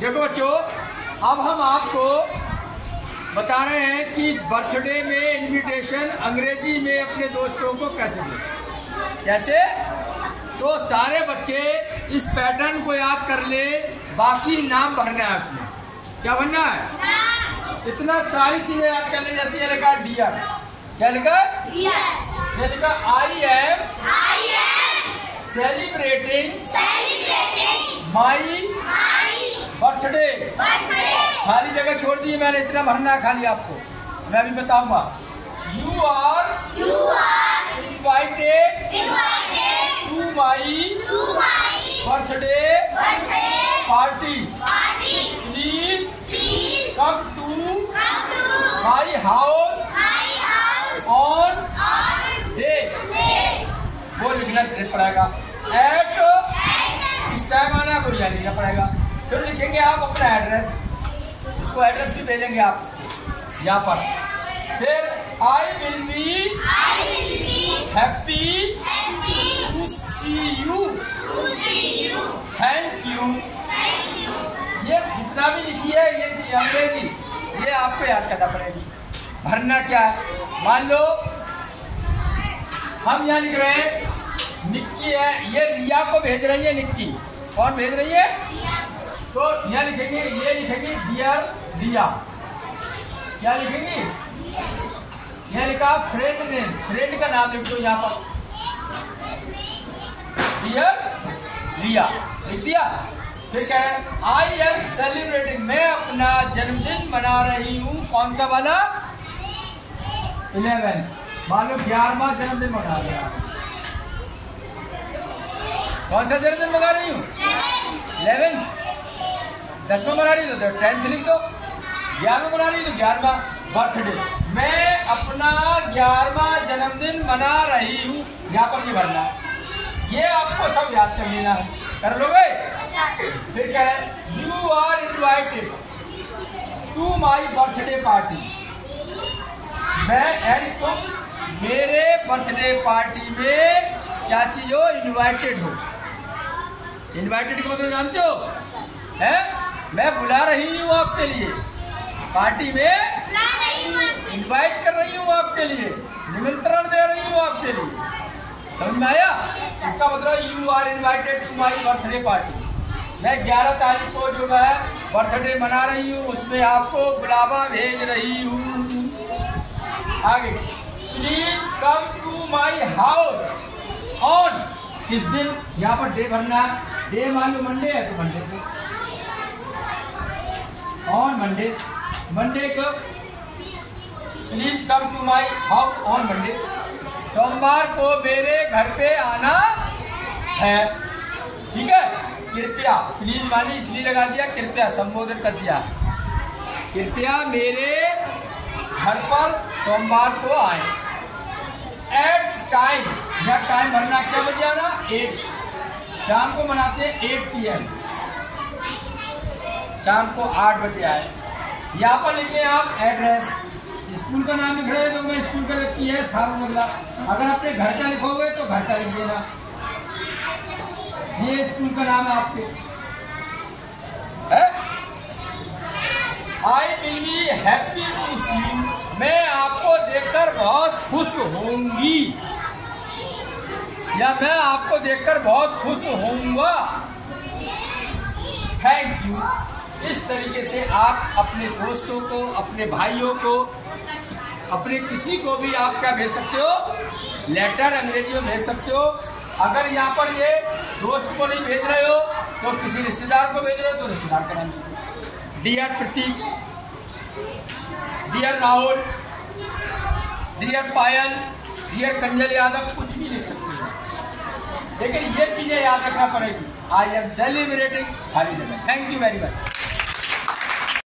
देखो बच्चों, अब हम आपको बता रहे हैं कि बर्थडे में इनविटेशन अंग्रेजी में अपने दोस्तों को कैसे दें। कैसे? तो सारे बच्चे इस पैटर्न को याद कर ले, बाकी नाम भरना है उसमें। क्या भरना है? इतना सारी चीजें याद कर ले। जैसे ये लिखा डियर, क्या लिखा? ये लिखा I am celebrating my birthday. खाली जगह छोड़ दी मैंने, इतना भरना है खाली आपको। मैं अभी बताऊंगा। You are invited to my birthday party. Please come to my house on day. वो लिखना पड़ेगा। एट इस टाइम आना, कोई यहाँ लिखना पड़ेगा। फिर लिखेंगे आप अपना एड्रेस, उसको एड्रेस भी भेजेंगे आप यहाँ पर। फिर I will be happy to see you, thank you. ये जितना भी लिखी है ये अंग्रेजी, ये आपको याद करना पड़ेगी। भरना क्या है? मान लो हम यहाँ लिख रहे हैं निक्की है, ये रिया को भेज रही है निक्की। कौन भेज रही है? तो यहाँ लिखेंगे, ये लिखेंगे डियर रिया। क्या लिखेंगे? यहाँ लिखा फ्रेंड नेम, फ्रेंड का नाम लिख दो यहाँ पर, डियर रिया लिख दिया। फिर क्या है? आई एम सेलिब्रेटिंग, मैं अपना जन्मदिन मना रही हूँ। कौन सा वाला? 11। मान लो 11वां जन्मदिन मना रहा है। कौन सा जन्मदिन मना रही हूँ? 11। 10वां मना रही हो तो 10th लिख दो। 11वां मना रही हो तो 11वां बर्थडे। मैं अपना 11वां जन्मदिन मना रही हूँ, यहाँ पर ये भरना है। ये आपको सब याद कर लेना है। कर लोगे? फिर क्या है? You are invited to my birthday party. मैं एंड तुम मेरे बर्थडे पार्टी में क्या चीज हो? इनवाइटेड हो। इनवाइटेड को मतलब जानते हो? है? मैं बुला रही हूँ आपके लिए पार्टी में, इनवाइट कर रही हूँ आपके लिए, निमंत्रण दे रही हूँ आपके लिए। समझ में आया? इसका मतलब you are invited to my birthday party. मैं 11 तारीख को जो है बर्थडे मना रही हूँ, उसमें आपको बुलावा भेज रही हूँ। आगे, please come to my house on किस दिन? यहाँ पर डे भरना है। डे मान लो मंडे है तो मंडे को, ऑन मंडे, मंडे को please come to my house on Monday. सोमवार को मेरे घर पे आना है। ठीक है? कृपया, प्लीज मानी इसलिए लगा दिया, कृपया संबोधित कर दिया। कृपया मेरे घर पर सोमवार को आए। एट टाइम, यह टाइम भरना क्या बजे आना? 8। शाम को मनाते हैं 8 PM, शाम को 8 बजे आए। यहाँ पर लिखे आप एड्रेस। स्कूल का नाम लिख रहे हैं तो मैं स्कूल का लिखी है सारूनगला। अगर अपने घर का लिखोगे तो घर का लिख देना। ये स्कूल का नाम है आपके। I will be happy to see you, मैं आपको देखकर बहुत खुश होंगी, या मैं आपको देखकर बहुत खुश होऊंगा। Thank you. इस तरीके से आप अपने दोस्तों को, अपने भाइयों को, अपने किसी को भी आप क्या भेज सकते हो? लेटर अंग्रेजी में भेज सकते हो। अगर यहाँ पर ये दोस्त को नहीं भेज रहे हो तो किसी रिश्तेदार को भेज रहे हो तो रिश्तेदार का नाम dear Pratik, dear Rahul, dear Payal, dear Kanjal Yadav, कुछ भी लिख सकते हो। लेकिन ये चीजें याद रखना पड़ेगी। आई एम सेलिब्रेटिंग खाली जगह। Thank you very much.